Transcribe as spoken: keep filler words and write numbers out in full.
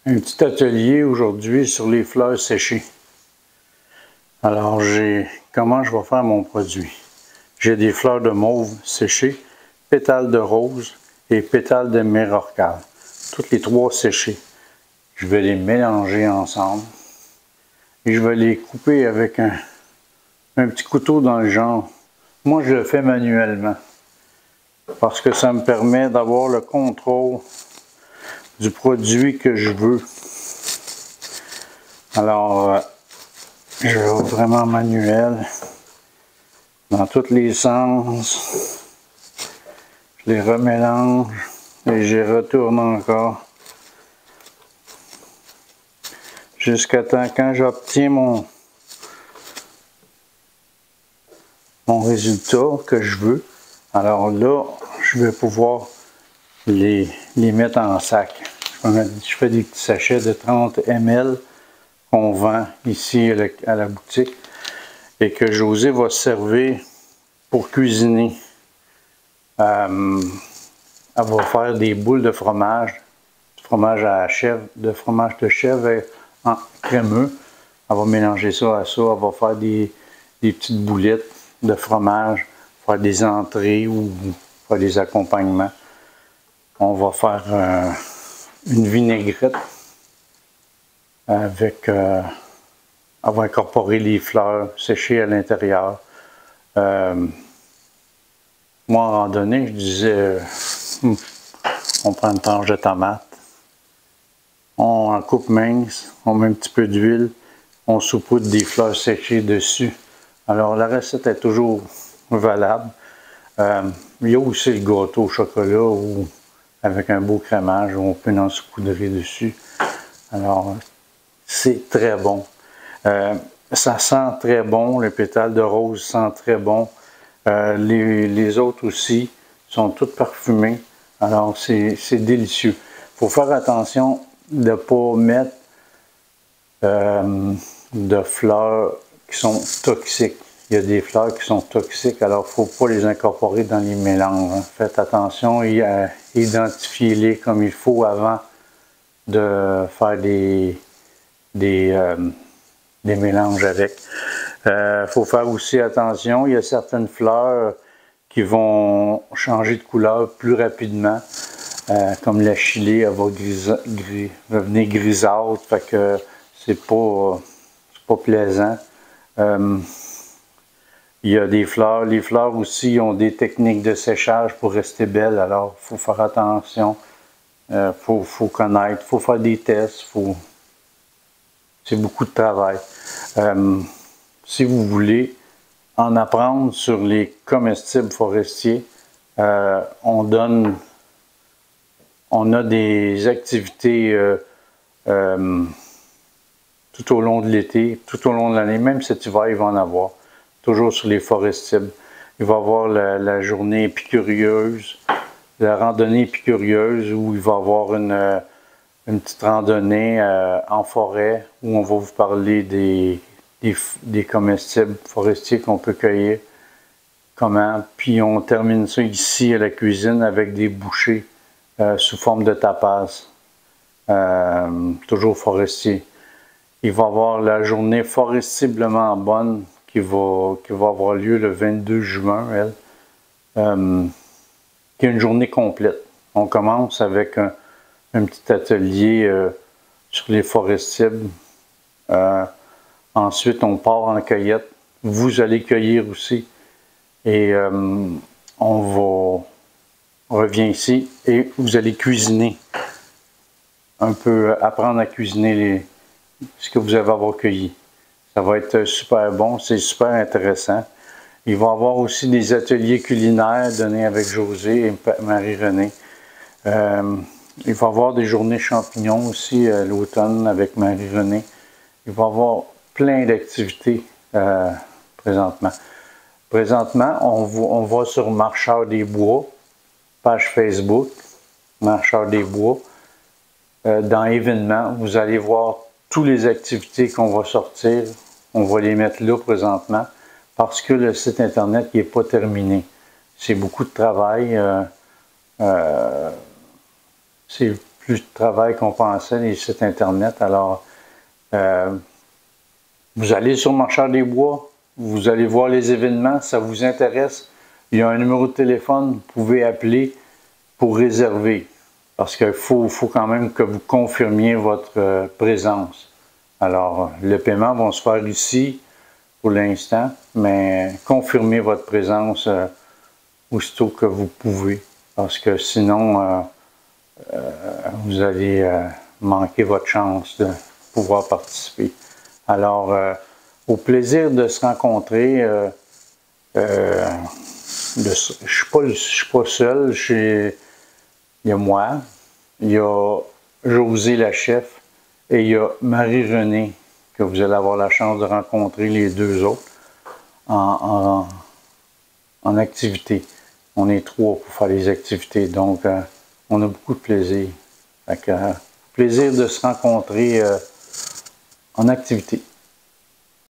un petit atelier aujourd'hui sur les fleurs séchées. Alors, j'ai comment je vais faire mon produit. J'ai des fleurs de mauve séchées, pétales de rose et pétales de mérorcal. Toutes les trois séchées. Je vais les mélanger ensemble. Et je vais les couper avec un, un petit couteau dans le genre. Moi, je le fais manuellement. Parce que ça me permet d'avoir le contrôle du produit que je veux. Alors, euh, je vais vraiment manuel dans tous les sens. Je les remélange et je retourne encore jusqu'à temps quand j'obtiens mon, mon résultat que je veux. Alors là, je vais pouvoir les, les mettre en sac. Je, mettre, je fais des petits sachets de trente millilitres qu'on vend ici à la, à la boutique et que José va servir pour cuisiner. Euh, elle va faire des boules de fromage, du fromage à chèvre, de fromage de chèvre en crémeux. Elle va mélanger ça à ça. Elle va faire des, des petites boulettes de fromage, faire des entrées ou faire des accompagnements. On va faire euh, une vinaigrette avec, euh, on va incorporer les fleurs séchées à l'intérieur. Euh, moi, en randonnée, je disais, euh, hmm, on prend une tranche de tomate, on en coupe mince, on met un petit peu d'huile, on saupoudre des fleurs séchées dessus. Alors, la recette est toujours valable. Euh, il y a aussi le gâteau au chocolat où, avec un beau crémage où on peut en saupoudrer dessus. Alors, c'est très bon. Euh, ça sent très bon, le pétale de rose sent très bon. Euh, les, les autres aussi sont toutes parfumées. Alors, c'est délicieux. Il faut faire attention de ne pas mettre euh, de fleurs qui sont toxiques. Il y a des fleurs qui sont toxiques, alors il ne faut pas les incorporer dans les mélanges. Hein. Faites attention et euh, identifiez-les comme il faut avant de faire des, des, euh, des mélanges avec. Il euh, faut faire aussi attention, il y a certaines fleurs qui vont changer de couleur plus rapidement, euh, comme la chilée, elle va, gris, gris, va venir grisâtre, fait que c'est pas, pas plaisant. Euh, il y a des fleurs, les fleurs aussi ont des techniques de séchage pour rester belles, alors il faut faire attention, il euh, faut, faut connaître, il faut faire des tests, faut... c'est beaucoup de travail. Euh, si vous voulez en apprendre sur les comestibles forestiers, euh, on donne, on a des activités euh, euh, tout au long de l'été, tout au long de l'année, même cet hiver, il va en avoir, toujours sur les forestibles. Il va y avoir la, la journée épicurieuse, la randonnée épicurieuse, où il va y avoir une, une petite randonnée euh, en forêt, où on va vous parler des Des, des comestibles forestiers qu'on peut cueillir, comment, puis on termine ça ici à la cuisine avec des bouchées euh, sous forme de tapas, euh, toujours forestier. Il va y avoir la journée forestiblement bonne qui va, qui va avoir lieu le vingt-deux juin, elle, euh, qui est une journée complète. On commence avec un, un petit atelier euh, sur les forestibles. Euh, Ensuite, on part en cueillette. Vous allez cueillir aussi. Et euh, on va on revient ici et vous allez cuisiner. Un peu, apprendre à cuisiner les, ce que vous avez avoir cueilli. Ça va être super bon, c'est super intéressant. Il va y avoir aussi des ateliers culinaires donnés avec José et Marie-Renée. Euh, il va y avoir des journées champignons aussi à l'automne avec Marie-Renée. Il va y avoir plein d'activités euh, présentement. Présentement, on, on va sur Marcheurs des Bois, page Facebook, Marcheurs des Bois. Euh, dans événements, vous allez voir toutes les activités qu'on va sortir. On va les mettre là présentement parce que le site internet n'est pas terminé. C'est beaucoup de travail. Euh, euh, c'est plus de travail qu'on pensait, les sites Internet. Alors, euh, vous allez sur Marcheur des Bois, vous allez voir les événements, ça vous intéresse. Il y a un numéro de téléphone, vous pouvez appeler pour réserver. Parce qu'il faut, faut quand même que vous confirmiez votre euh, présence. Alors, le paiement va se faire ici pour l'instant, mais confirmez votre présence euh, aussitôt que vous pouvez. Parce que sinon, euh, euh, vous allez euh, manquer votre chance de pouvoir participer. Alors, euh, au plaisir de se rencontrer, euh, euh, de, je ne suis pas, je suis pas seul, il y a moi, il y a José la chef et il y a Marie-Renée que vous allez avoir la chance de rencontrer, les deux autres, en, en, en activité. On est trois pour faire les activités, donc euh, on a beaucoup de plaisir. Fait que, euh, plaisir de se rencontrer euh, en activité.